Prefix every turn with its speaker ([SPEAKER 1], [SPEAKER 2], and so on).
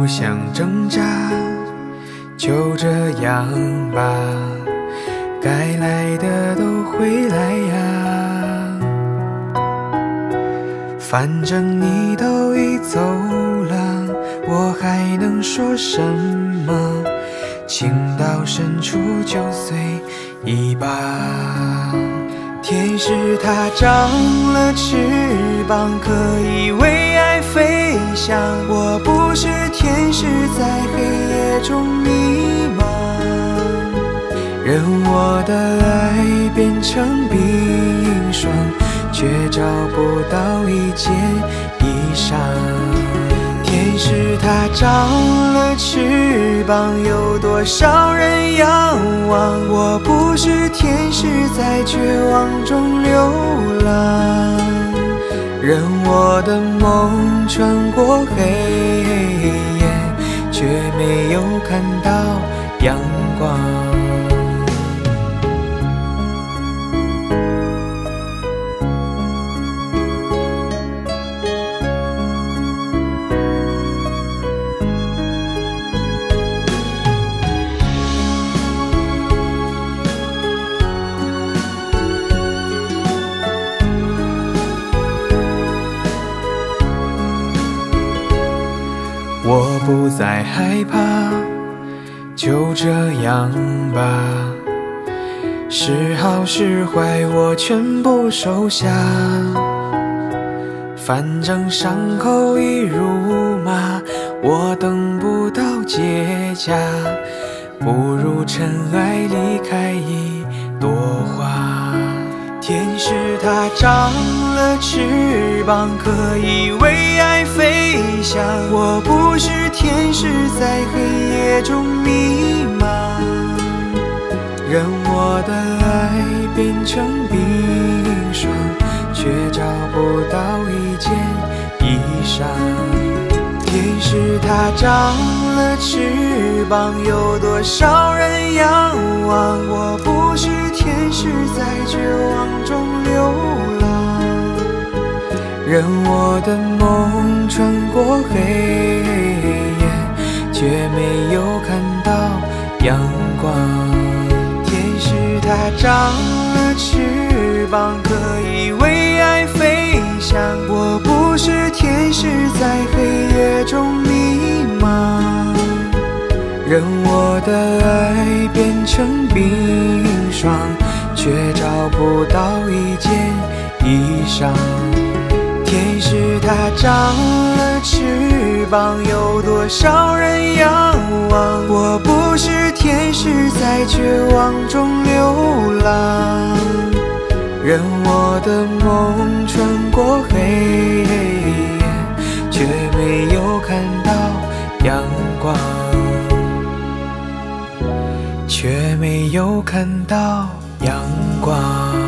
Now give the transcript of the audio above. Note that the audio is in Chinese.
[SPEAKER 1] 不想挣扎，就这样吧，该来的都会来呀。反正你都已走了，我还能说什么？情到深处就随意吧。天使它长了翅膀，可以为爱飞翔。我不是天使，在黑夜中迷茫，任我的爱变成冰霜，却找不到一件衣裳。天使它长了翅膀，有多少人仰望？我不是天使，在绝望中流浪，任我的梦穿过黑夜，却没有看到阳光。我不再害怕，就这样吧，是好是坏我全部收下，反正伤口已入麻，我等不到结痂，不如尘埃离开一朵花。天使它长了翅膀，可以为爱飞翔。我不是天使，在黑夜中迷茫，任我的爱变成冰霜，却找不到一件衣裳。天使它长了翅膀，有多少人仰望？我不是天使，在绝望中流浪，任我的梦穿过黑夜，却没有看到阳光。天使它长了翅膀，可以为爱飞翔。我不是天使，在黑夜中迷茫，任我的爱变成冰霜，却找不到一件衣裳。天使它长了翅膀，有多少人仰望？我不是天使，在绝望中流浪，任我的梦穿过黑夜，却没有看到阳光，却没有看到阳光。